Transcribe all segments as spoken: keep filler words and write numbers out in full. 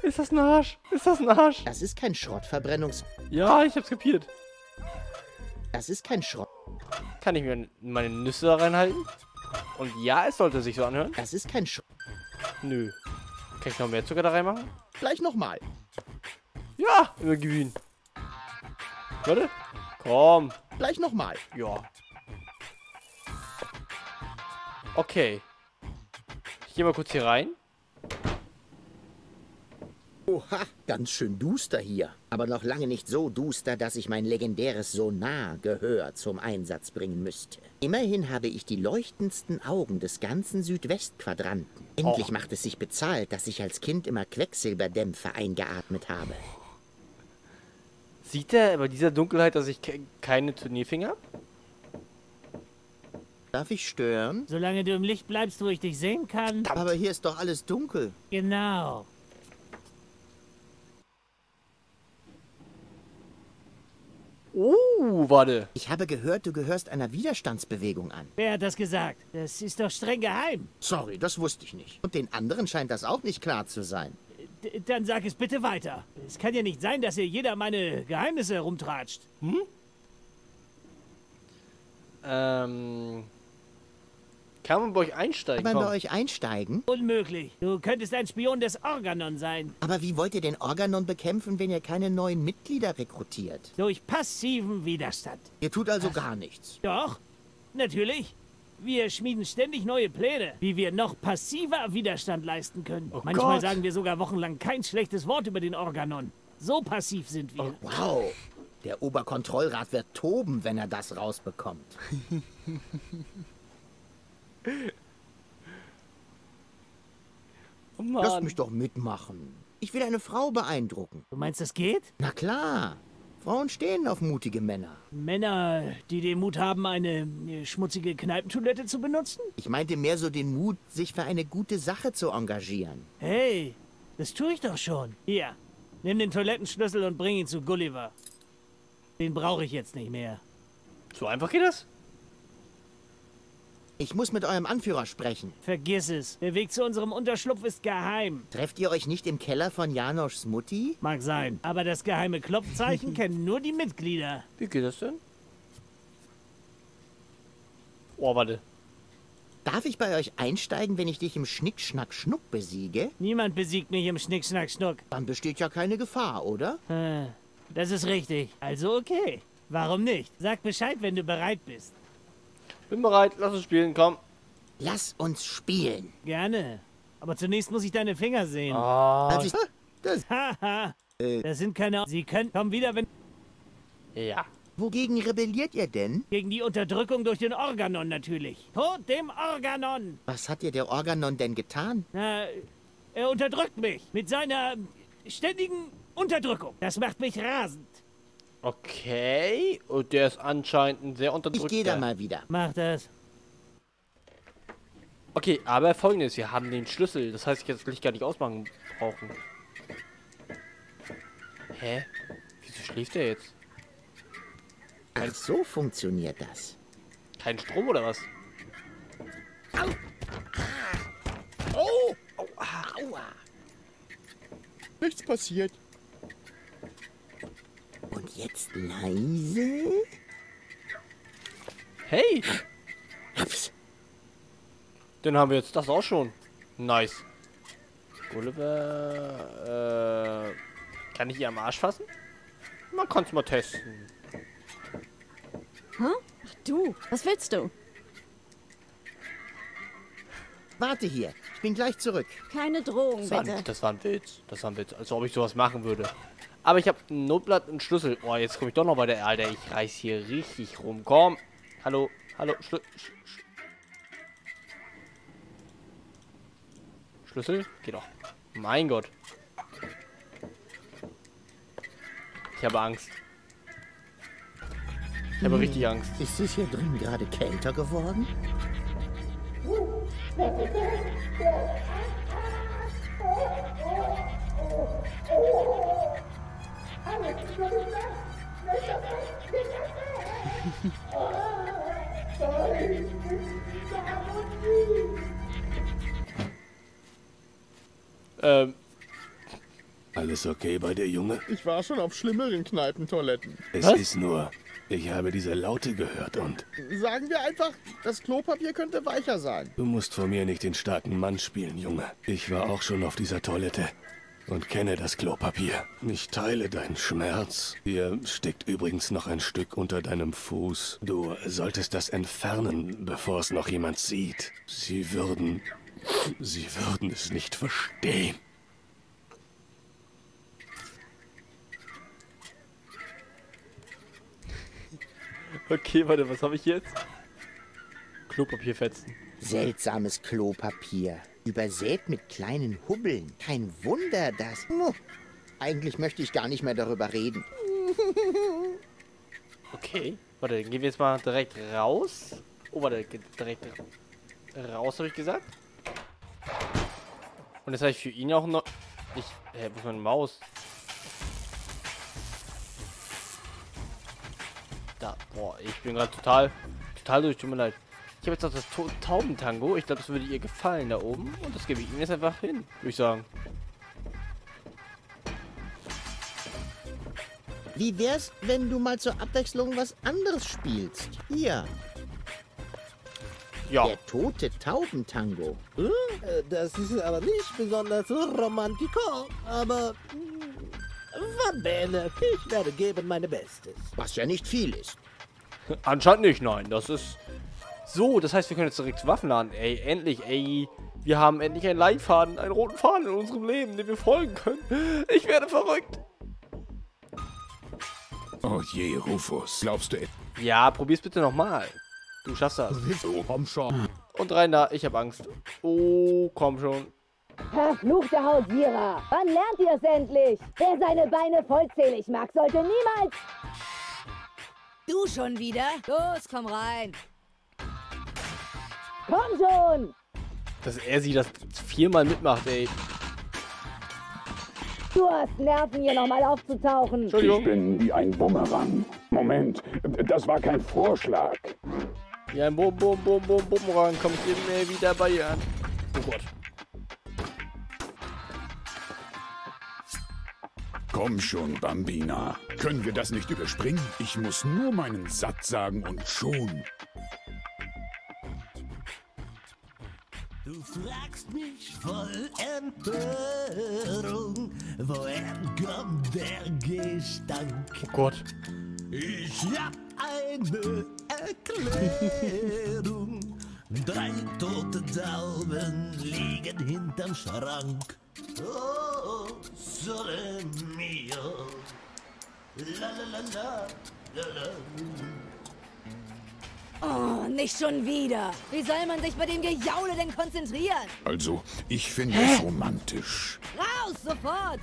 Ist das ein Arsch? Ist das ein Arsch? Das ist kein Schrottverbrennungs... Ja, ich hab's kapiert. Das ist kein Schrott... Kann ich mir meine Nüsse da reinhalten? Und ja, es sollte sich so anhören. Das ist kein Schrott... Nö. Kann ich noch mehr Zucker da reinmachen? Gleich nochmal. Ja, wir gewinnen. Warte. Komm. Gleich nochmal. Ja. Okay. Ich gehe mal kurz hier rein. Oha, ganz schön duster hier. Aber noch lange nicht so duster, dass ich mein legendäres Sonar-Gehör zum Einsatz bringen müsste. Immerhin habe ich die leuchtendsten Augen des ganzen Südwestquadranten. Endlich Och. macht es sich bezahlt, dass ich als Kind immer Quecksilberdämpfe eingeatmet habe. Sieht er bei dieser Dunkelheit, dass ich ke keine Turnierfinger habe? Darf ich stören? Solange du im Licht bleibst, wo ich dich sehen kann. Aber hier ist doch alles dunkel. Genau. Oh, warte. Ich habe gehört, du gehörst einer Widerstandsbewegung an. Wer hat das gesagt? Das ist doch streng geheim. Sorry, das wusste ich nicht. Und den anderen scheint das auch nicht klar zu sein. D dann sag es bitte weiter. Es kann ja nicht sein, dass hier jeder meine Geheimnisse herumtratscht. Hm? Ähm... Kann man bei euch einsteigen? Kann man Komm. bei euch einsteigen? Unmöglich. Du könntest ein Spion des Organon sein. Aber wie wollt ihr den Organon bekämpfen, wenn ihr keine neuen Mitglieder rekrutiert? Durch passiven Widerstand. Ihr tut also gar nichts. Doch, natürlich. Wir schmieden ständig neue Pläne, wie wir noch passiver Widerstand leisten können. Oh Manchmal Gott. sagen wir sogar wochenlang kein schlechtes Wort über den Organon. So passiv sind wir. Oh, wow. Der Oberkontrollrat wird toben, wenn er das rausbekommt. Oh Mann. Lasst mich doch mitmachen. Ich will eine Frau beeindrucken. Du meinst, das geht? Na klar. Frauen stehen auf mutige Männer. Männer, die den Mut haben, eine äh, schmutzige Kneipentoilette zu benutzen? Ich meinte mehr so den Mut, sich für eine gute Sache zu engagieren. Hey, das tue ich doch schon. Hier, nimm den Toilettenschlüssel und bring ihn zu Gulliver. Den brauche ich jetzt nicht mehr. So einfach geht das? Ich muss mit eurem Anführer sprechen. Vergiss es. Der Weg zu unserem Unterschlupf ist geheim. Trefft ihr euch nicht im Keller von Janoschs Mutti? Mag sein. Aber das geheime Klopfzeichen kennen nur die Mitglieder. Wie geht das denn? Oh, warte. Darf ich bei euch einsteigen, wenn ich dich im Schnick-Schnack-Schnuck besiege? Niemand besiegt mich im Schnick-Schnack-Schnuck. Dann besteht ja keine Gefahr, oder? Äh, Das ist richtig. Also okay. Warum nicht? Sag Bescheid, wenn du bereit bist. Bin bereit, lass uns spielen, komm. Lass uns spielen. Gerne. Aber zunächst muss ich deine Finger sehen. Ah, Als ich, das, Haha. Das sind keine... Sie können... Komm wieder, wenn... ja. wogegen rebelliert ihr denn? Gegen die Unterdrückung durch den Organon natürlich. Tod dem Organon! Was hat dir der Organon denn getan? Na, er unterdrückt mich. Mit seiner ständigen Unterdrückung. Das macht mich rasend. Okay. Und der ist anscheinend ein sehr Ich unterdrückter. gehe da mal wieder. Mach das. Okay, aber folgendes, wir haben den Schlüssel. Das heißt, ich jetzt das Licht gar nicht ausmachen brauchen. Hä? Wieso schläft er jetzt? Ach, so funktioniert das. Kein Strom oder was? Oh! Aua! Nichts passiert. Und jetzt leise. Hey! Ups. Dann haben wir jetzt das auch schon. Nice. Gulliver, äh, kann ich ihr am Arsch fassen? Man kann es mal testen. Hä? Ach du, was willst du? Warte hier. Ich bin gleich zurück. Keine Drohung, Das war, bitte. ein, das war ein Witz. Das war ein Witz. Als ob ich sowas machen würde. Aber ich habe ein Notblatt und einen Schlüssel. Oh, jetzt komme ich doch noch weiter. Alter, ich reiß hier richtig rum. Komm. Hallo. Hallo. Schlü Sch Sch Schlüssel? Geht doch. Mein Gott. Ich habe Angst. Ich habe richtig Angst. Ist es hier drin gerade kälter geworden? Ähm. Alles okay bei dir, Junge? Ich war schon auf schlimmeren Kneipentoiletten. Es Was? ist nur, ich habe diese Laute gehört und Sagen wir einfach, das Klopapier könnte weicher sein. du musst vor mir nicht den starken Mann spielen, Junge. Ich war auch schon auf dieser Toilette und kenne das Klopapier. Ich teile deinen Schmerz. Hier steckt übrigens noch ein Stück unter deinem Fuß. Du solltest das entfernen, bevor es noch jemand sieht. Sie würden... Sie würden es nicht verstehen. Okay, warte, was habe ich jetzt? Klopapierfetzen. Seltsames Klopapier. Übersät mit kleinen Hubbeln. Kein Wunder, dass... Hm, eigentlich möchte ich gar nicht mehr darüber reden. Okay. Warte, dann gehen wir jetzt mal direkt raus. Oh, warte, geht direkt raus, habe ich gesagt. Und das habe ich für ihn auch noch... Ich... Hä, wo ist meine Maus? Da, boah, ich bin gerade total... Total durch, tut mir leid. Ich habe jetzt noch das Ta Taubentango. Ich glaube, das würde ihr gefallen da oben. Und das gebe ich Ihnen jetzt einfach hin, würde ich sagen. Wie wär's, wenn du mal zur Abwechslung was anderes spielst? Hier, Ja. der tote Taubentango. Hm? Äh, Das ist aber nicht besonders romantico, aber hm, va bene, ich werde geben meine Bestes. Was ja nicht viel ist. Anscheinend nicht, nein. Das ist... So, das heißt, wir können jetzt direkt zu Waffenladen. Ey, endlich, ey. Wir haben endlich einen Leitfaden, einen roten Faden in unserem Leben, den wir folgen können. Ich werde verrückt. Oh je, Rufus, glaubst du... Ja, probier's bitte nochmal. Du schaffst das. So, komm schon. Und rein da, ich habe Angst. Oh, komm schon. Verfluchte Hausierer! Wann lernt ihr es endlich? Wer seine Beine vollzählig mag, sollte niemals... Du schon wieder? Los, komm rein. Komm schon! Dass er sie das viermal mitmacht, ey. Du hast Nerven, hier nochmal aufzutauchen. Entschuldigung. Ich bin wie ein Bumerang. Moment, das war kein Vorschlag. Ja, ein Bum, Bum, Bum, Bum, Bumerang kommt immer wieder bei ihr an. Oh Gott. Komm schon, Bambina. Können wir das nicht überspringen? Ich muss nur meinen Satz sagen und schon. Du fragst mich voll Empörung, woher kommt der Gestank? Oh Gott. Ich hab eine Erklärung. Drei tote Tauben liegen hinterm Schrank. Oh, sole mio. La la la la la la. Oh, nicht schon wieder. Wie soll man sich bei dem Gejaule denn konzentrieren? Also, ich finde es romantisch. Raus, sofort!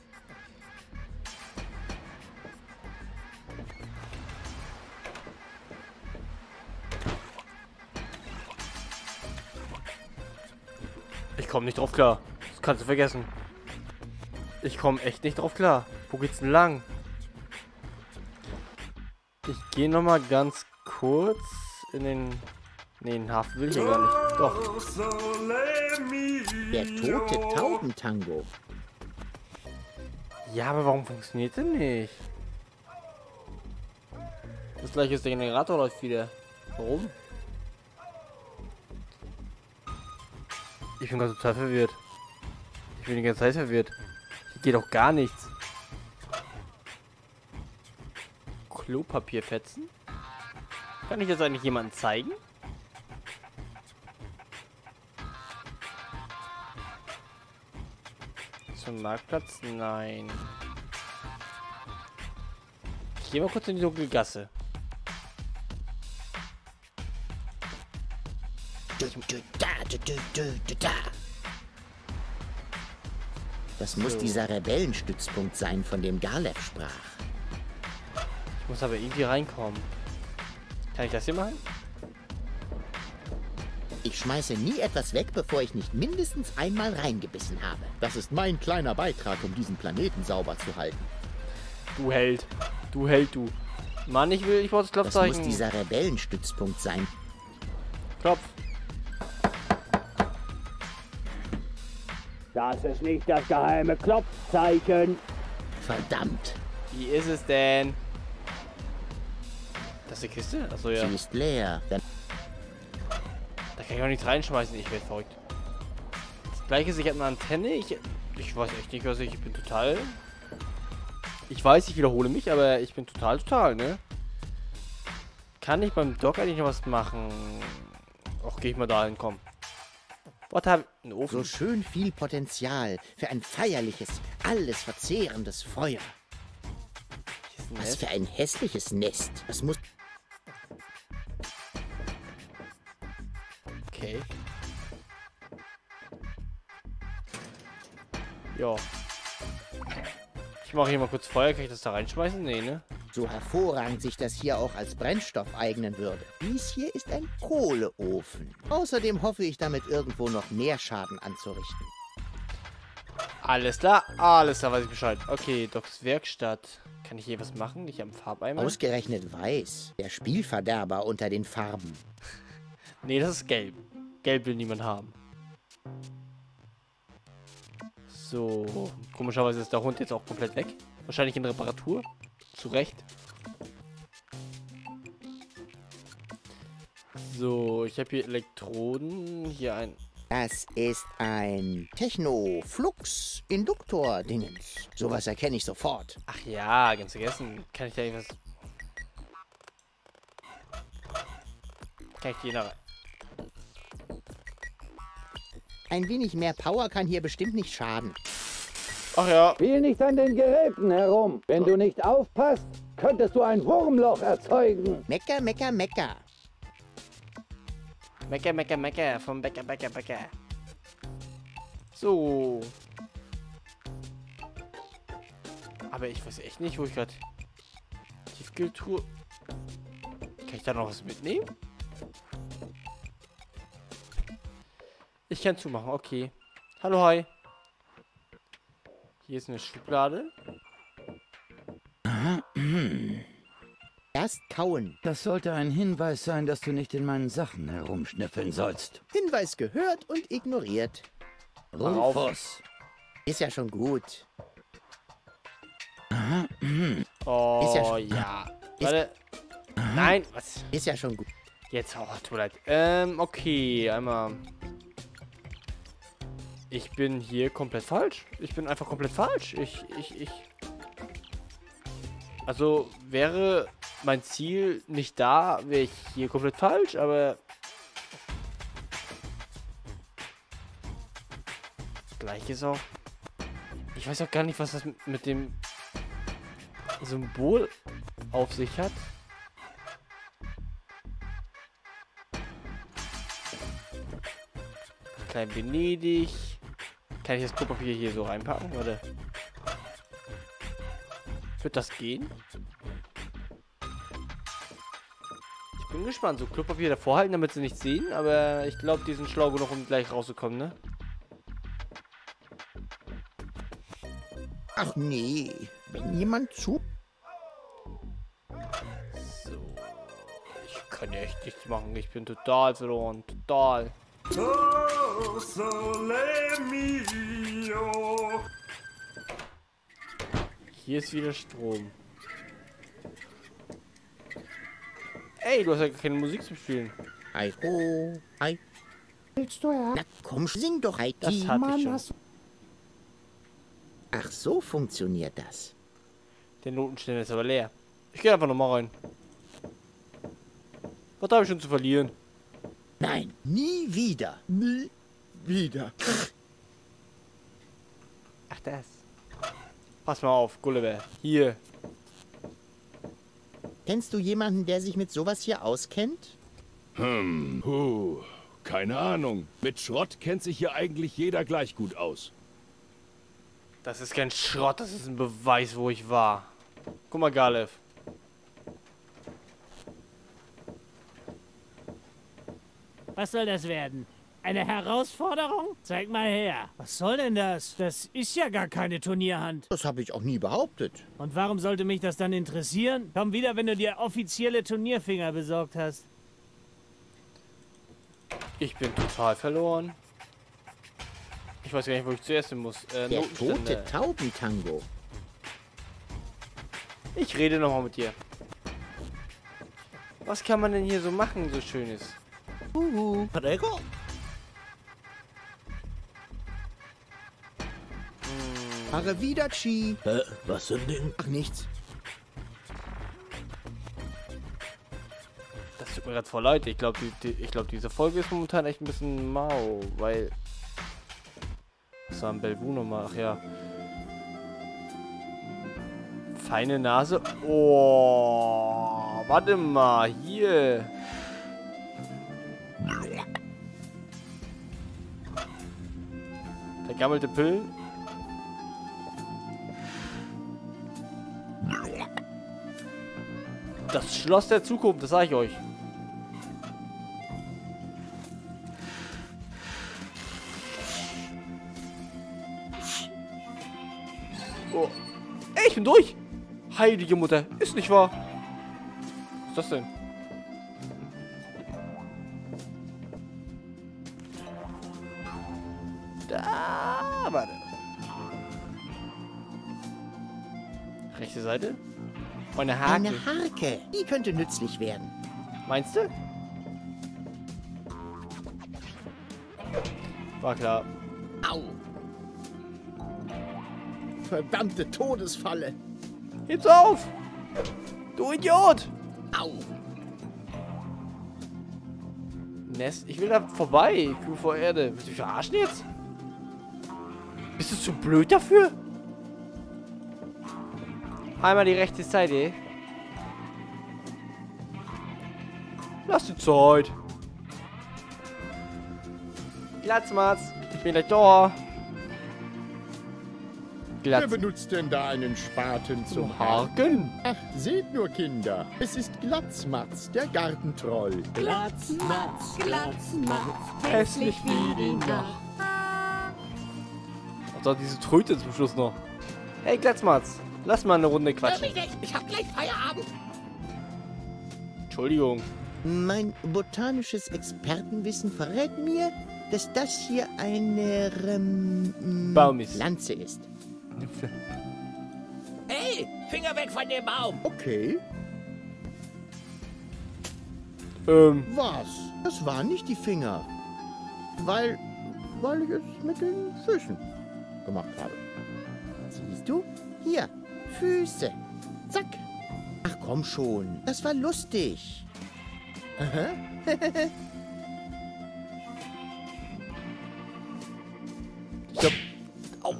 Ich komme nicht drauf klar. Das kannst du vergessen. Ich komme echt nicht drauf klar. Wo geht's denn lang? Ich gehe noch mal ganz kurz in den... Nee, den Hafen will ich ja gar nicht. Doch. Der tote Taubentango. Ja, aber warum funktioniert denn nicht? Das gleiche ist der Generator läuft wieder. Warum? Ich bin gerade total verwirrt. Ich bin die ganze Zeit verwirrt. Hier geht doch gar nichts. Klopapierfetzen? Kann ich das eigentlich jemandem zeigen? Zum Marktplatz? Nein. Ich gehe mal kurz in die dunkle Gasse. Du, du, da, du, du, du, du, da. Das muss So. dieser Rebellenstützpunkt sein, von dem Garlev sprach. Ich muss aber irgendwie reinkommen. Kann ich das hier machen? Ich schmeiße nie etwas weg, bevor ich nicht mindestens einmal reingebissen habe. Das ist mein kleiner Beitrag, um diesen Planeten sauber zu halten. Du Held. Du Held, du. Mann, ich will, ich brauche das Das muss Klopfzeichen. dieser Rebellenstützpunkt sein. Klopf. Das ist nicht das geheime Klopfzeichen. Verdammt. Wie ist es denn? Das ist die Kiste? Achso, ja. Sie ist leer. Dann Da kann ich auch nichts reinschmeißen. Ich werde verrückt. Das gleiche ist, ich habe eine Antenne. Ich, ich weiß echt nicht, was ich, ich bin total... Ich weiß, ich wiederhole mich, aber ich bin total, total, ne? Kann ich beim Dock eigentlich noch was machen? Ach, geh ich mal dahin, komm. Was hab ich? Ein Ofen? so schön viel Potenzial für ein feierliches, alles verzehrendes Feuer. Hier ist ein Was Nest. für ein hässliches Nest. Das muss... Okay. Ja. Ich mache hier mal kurz Feuer. Kann ich das da reinschmeißen? Nee, ne? so hervorragend sich das hier auch als Brennstoff eignen würde. Dies hier ist ein Kohleofen. Außerdem hoffe ich damit irgendwo noch mehr Schaden anzurichten. Alles klar. Alles klar, weiß ich Bescheid. Okay, Docs Werkstatt. Kann ich hier was machen? Ich habe einen Farbeimer. Ausgerechnet weiß. Der Spielverderber unter den Farben. Nee, das ist gelb. Gelb will niemand haben. So. Komischerweise ist der Hund jetzt auch komplett weg. Wahrscheinlich in Reparatur. Zu Recht. So, ich habe hier Elektroden. Hier ein... Das ist ein Techno-Flux-Induktor-Dingens. Sowas erkenne ich sofort. Ach ja, ganz vergessen. Kann ich da irgendwas... Kann ich die noch... Ein wenig mehr Power kann hier bestimmt nicht schaden. Ach ja. Spiel nicht an den Geräten herum. Wenn du nicht aufpasst, könntest du ein Wurmloch erzeugen. Mecker, mecker, mecker. Mecker, mecker, mecker. Vom Bäcker, Bäcker, Bäcker. So. Aber ich weiß echt nicht, wo ich gerade... Tiefkühltruhe... Kann ich da noch was mitnehmen? Ich kann zumachen, okay. Hallo, hi. Hier ist eine Schublade. Erst kauen. Das sollte ein Hinweis sein, dass du nicht in meinen Sachen herumschnüffeln sollst. Hinweis gehört und ignoriert. Rufus. Ist ja schon gut. Oh, Ist ja schon- ja. Warte. Nein, was? Ist ja schon gut. Jetzt, oh, tut mir leid. Ähm, okay, einmal... Ich bin hier komplett falsch. Ich bin einfach komplett falsch. Ich, ich, ich... Also, wäre mein Ziel nicht da, wäre ich hier komplett falsch, aber... Gleich ist auch... Ich weiß auch gar nicht, was das mit- mit dem Symbol auf sich hat. Klein Venedig. Kann ich das Klopapier hier so reinpacken, oder? Wird das gehen? Ich bin gespannt. So Klopapier davor halten, damit sie nichts sehen. Aber ich glaube, die sind schlau genug, um gleich rauszukommen, ne? Ach nee, wenn jemand zu... So. Ich kann ja echt nichts machen. Ich bin total verloren. Total. Oh, sole mio. Hier ist wieder Strom. Ey, du hast ja gar keine Musik zum Spielen. Ei ho, ei. Willst du ja? Na komm, sing doch, Heidi. Das hatte ich schon. Ach, so funktioniert das. Der Notenständer ist aber leer. Ich gehe einfach nochmal rein. Was habe ich schon zu verlieren? Nein, nie wieder. Nie wieder. Ach, das. Pass mal auf, Gulliver. Hier. Kennst du jemanden, der sich mit sowas hier auskennt? Hm, puh, keine Ahnung. Mit Schrott kennt sich hier eigentlich jeder gleich gut aus. Das ist kein Schrott, das ist ein Beweis, wo ich war. Guck mal, Galef. Was soll das werden? Eine Herausforderung? Zeig mal her. Was soll denn das? Das ist ja gar keine Turnierhand. Das habe ich auch nie behauptet. Und warum sollte mich das dann interessieren? Komm wieder, wenn du dir offizielle Turnierfinger besorgt hast. Ich bin total verloren. Ich weiß gar nicht, wo ich zuerst hin muss. Äh, Der Notenstände. tote Taubentango. Ich rede nochmal mit dir. Was kann man denn hier so machen, so Schönes? Uhu, Prego? Arrivederci. Äh, was für ein Ding? Ach, nichts. Das tut mir gerade voll leid. Ich glaube, die, die, ich glaub, diese Folge ist momentan echt ein bisschen mau, weil... Was war ein Belvu nochmal? Ach ja. Feine Nase. Oh, warte mal, hier. Vergammelte Pillen. Das Schloss der Zukunft, das sage ich euch. Oh. Ey, ich bin durch. Heilige Mutter, ist nicht wahr. Was ist das denn? Da, warte. Rechte Seite. Oh, eine Hake. Eine Harke. Die könnte nützlich werden. Meinst du? War klar. Au. Verdammte Todesfalle. Heb's auf! Du Idiot! Au. Nest, ich will da vorbei. Kuh vor Erde. Willst du mich verarschen jetzt? Bist du zu blöd dafür? Einmal die rechte Seite. Lass die Zeit. Glatzmatz, ich bin gleich da. Wer benutzt denn da einen Spaten zum Haken? Ach, seht nur, Kinder. Es ist Glatzmatz, der Gartentroll. Glatzmatz, Glatzmatz, hässlich wie die Nacht. Und dann diese Tröte zum Schluss noch. Hey Glatzmatz, lass mal eine Runde quatschen. Hör mich nicht, ich hab gleich Feierabend. Entschuldigung. Mein botanisches Expertenwissen verrät mir, dass das hier eine ähm, Baum ist. Pflanze ist. Hey, Finger weg von dem Baum. Okay. Ähm. Was? Das waren nicht die Finger. Weil, weil ich es mit den Füßen gemacht habe. Siehst du? Hier, Füße. Zack. Ach komm schon, das war lustig. Aha. Ich hab... Au.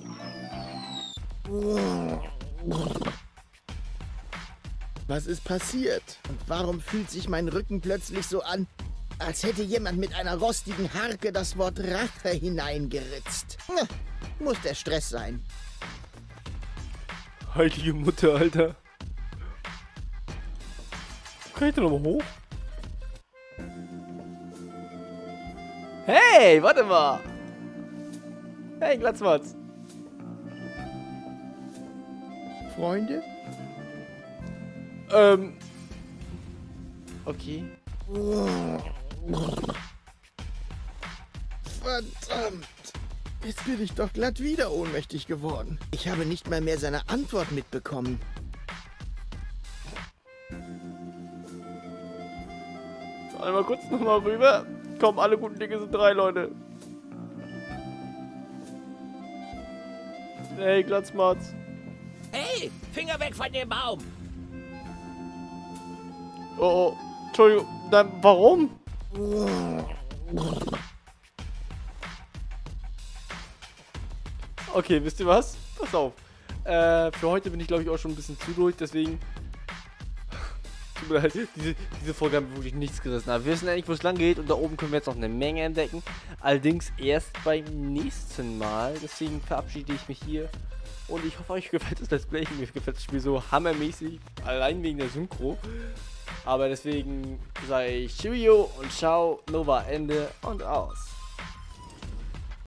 Was ist passiert? Und warum fühlt sich mein Rücken plötzlich so an, als hätte jemand mit einer rostigen Harke das Wort Rache hineingeritzt? Na, muss der Stress sein. Heilige Mutter, Alter. Kann ich da nochmal hoch? Hey, warte mal. Hey, Glatzmatz. Freunde? Ähm. Okay. Verdammt. Jetzt bin ich doch glatt wieder ohnmächtig geworden. Ich habe nicht mal mehr seine Antwort mitbekommen. Einmal kurz nochmal rüber. Komm, alle guten Dinge sind drei, Leute. Hey, Glatzmatz. Hey, Finger weg von dem Baum. Oh, oh. Entschuldigung. Dann, warum? Okay, wisst ihr was? Pass auf. Äh, für heute bin ich, glaube ich, auch schon ein bisschen zu durch, deswegen... Tut mir leid, diese, diese Folge haben wirklich nichts gerissen. Aber wir wissen eigentlich, wo es lang geht und da oben können wir jetzt noch eine Menge entdecken. Allerdings erst beim nächsten Mal. Deswegen verabschiede ich mich hier. Und ich hoffe, euch gefällt das Let's Play. Mir gefällt das Spiel so hammermäßig. Allein wegen der Synchro. Aber deswegen sage ich Cheerio und ciao, Nova Ende und aus.